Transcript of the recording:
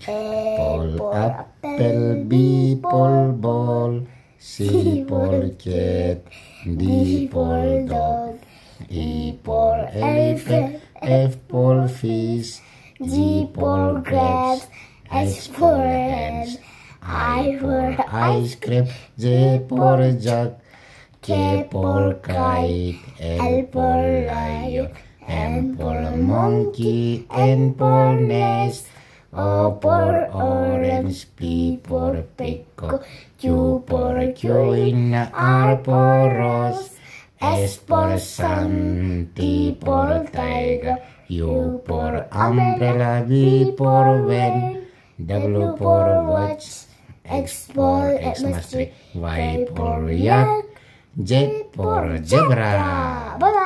A for apple, B for ball, C for cat, D for dog, E for elephant, F for fish, G for grapes, H for hen, I for ice cream, J for jug, K for kite, L for lion, M for monkey, N for nest, O for orange, P for peacock, Q for queen, R for rose, S for sun, T for tiger, U for umbrella, V for van, W for watch, X for Xmas tree, Y for yak, Z for zebra. Bye.